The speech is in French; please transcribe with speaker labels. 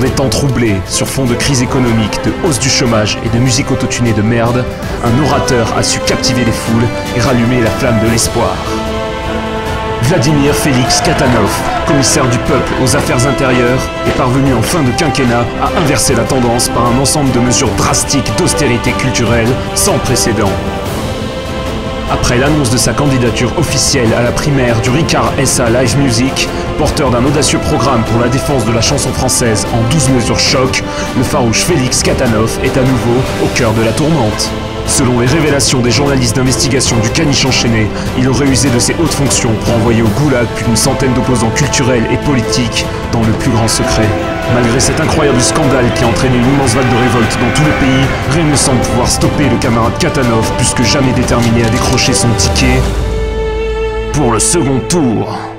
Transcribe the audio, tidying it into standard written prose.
Speaker 1: des temps troublés, sur fond de crise économique, de hausse du chômage et de musique autotunée de merde, un orateur a su captiver les foules et rallumer la flamme de l'espoir. Vladimir Félix Katanov, commissaire du peuple aux affaires intérieures, est parvenu en fin de quinquennat à inverser la tendance par un ensemble de mesures drastiques d'austérité culturelle sans précédent. Après l'annonce de sa candidature officielle à la primaire du Ricard SA Live Music, porteur d'un audacieux programme pour la défense de la chanson française en 12 mesures choc, le farouche Félix Katanov est à nouveau au cœur de la tourmente. Selon les révélations des journalistes d'investigation du Caniche enchaîné, il aurait usé de ses hautes fonctions pour envoyer au goulag plus d'une centaine d'opposants culturels et politiques dans le plus grand secret. Malgré cet incroyable scandale qui a entraîné une immense vague de révolte dans tout le pays, rien ne semble pouvoir stopper le camarade Katanov, plus que jamais déterminé à décrocher son ticket pour le second tour.